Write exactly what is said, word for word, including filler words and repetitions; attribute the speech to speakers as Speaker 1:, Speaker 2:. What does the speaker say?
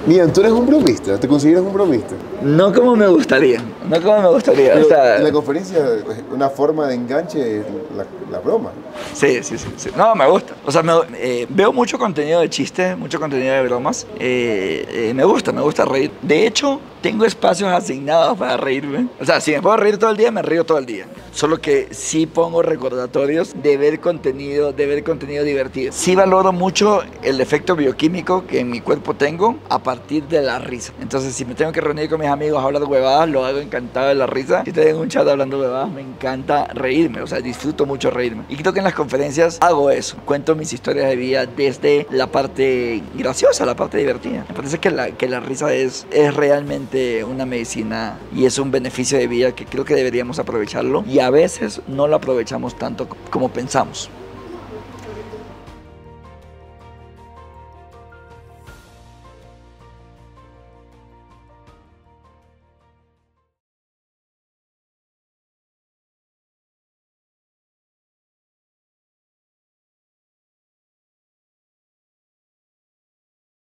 Speaker 1: Mira, tú eres un bromista, ¿te consideras un bromista?
Speaker 2: No como me gustaría, no como me gustaría.
Speaker 1: Pero
Speaker 2: O sea,
Speaker 1: en la conferencia, una forma de enganche es la, la broma.
Speaker 2: sí, sí, sí, sí. No, me gusta. O sea, me- eh, veo mucho contenido de chistes, mucho contenido de bromas. Eh, eh, me gusta, me gusta reír. De hecho, tengo espacios asignados para reírme. O sea, si me puedo reír todo el día, me río todo el día. Solo que sí pongo recordatorios de ver contenido, de ver contenido divertido. Sí valoro mucho el efecto bioquímico que en mi cuerpo tengo a partir de la risa. Entonces, si me tengo que reunir con mis amigos a hablar de huevadas, lo hago encantado de la risa. Si estoy en un chat hablando de huevadas, me encanta reírme. O sea, disfruto mucho reírme. Y creo que en las conferencias hago eso. Cuento mis historias de vida desde la parte graciosa a la parte divertida. Me parece que la, que la risa es, es realmente una medicina y es un beneficio de vida que creo que deberíamos aprovecharlo. Y a veces no lo aprovechamos tanto como pensamos.